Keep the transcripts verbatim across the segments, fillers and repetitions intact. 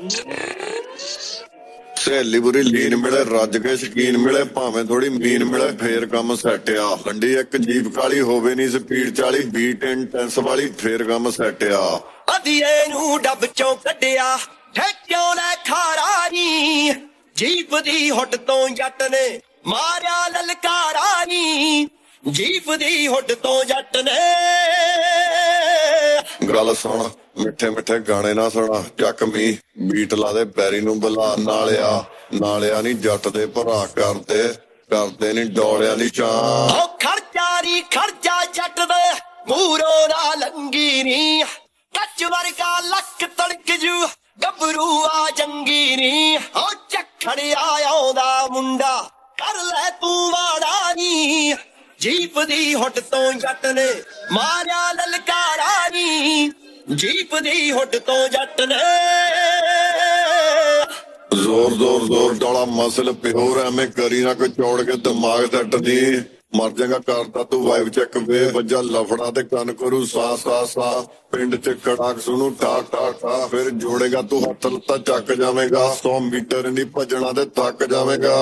सहेली बुरी लीन मिले रज के शकीन मिले भावें थोड़ी मीन मिले फिर कम सैट आ लंडी एक जीप काली होवे नी स्पीड चाली बीट इंटेंस वाली फिर कम सैट आ अदिए नू डब चों कड्डिया ठेक्यों ने खारा नी जीप दी हुट तो जट ने मारिया ललकारा नी जीप दी हुट तो जट ने गल सुन मिठे मिठे गाने ना सुना चकमी बीट ला दे पैरी नू बुला नालिया नालिया नी जट दे भरा करदे करदे नी डोलिया दी चां ओ खर्चा नी खर्चा जट दे मूरों ना लंगी नी कच वर्गा लक तड़क जू गबरू आ जंगी नी ओ चखड़िया आउंदा मुंडा कर ले तू वाड़ा नी जीप दी हुट तो जट ने मारिया ललकारा नी जीप दी हुट तो जट ने जोर जोर जोर डोला मसल प्योर एवें करी ना कोई चौड़ के दिमाग सट दी मर जाएगा करता तू वाइव चेक वे वजा लफड़ा ते कन करू सा सा सा पिंड च कड़ाक सुनू ठा ठा ठा फिर जोड़ेगा तू हथ लत्ता चक जावेगा सौ मीटर नी भजना ते थक जावेगा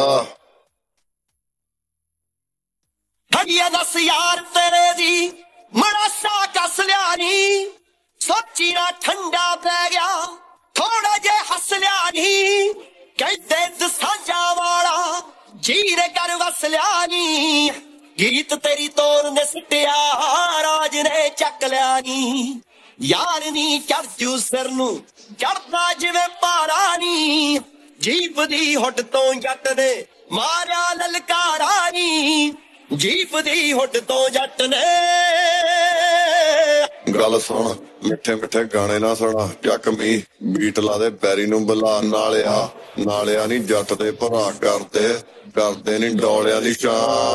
हगिया दस यार तेरे दी मरासा कस लिया नी सोची ना ठंडा पै गया थोड़ा जे हस लिया नी कहते दसांजा वाला जीरे कर वस लिया नी गीत तेरी तोर ने सिटिया राज ने चक लिया नी यार नी चढ़ जू सिर नू चढ़दा जिवें पारा नी जीप दी हुट तो जट ने मारिया ललकारा नी जीप दी हुट तो जट ने गल सुन मिठे मिठे गाने ना सुना चकमी बीट ला दे पैरी नू बुला नालिया नालिया नी जट दे भरा करदे करदे नी डोलिया दी चां